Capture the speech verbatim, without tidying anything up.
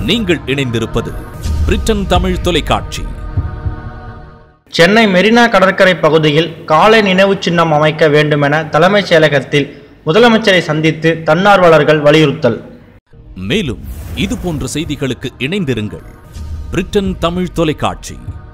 நீங்கள் இணைந்திருப்பது பிரிட்டன் தமிழ் தொலைக்காட்சி. சென்னை மெரினா கடற்கரை பகுதியில் காளை நினைவு சின்னம் அமைக்க வேண்டுமென தலைமைச் செயலகத்தில் முதலமைச்சரை சந்தித்து தன்னார்வலர்கள் வலியுறுத்தல். மேலும் இது போன்ற செய்திகளுக்கு இணைந்திருங்கள் பிரிட்டன் தமிழ் தொலைக்காட்சி.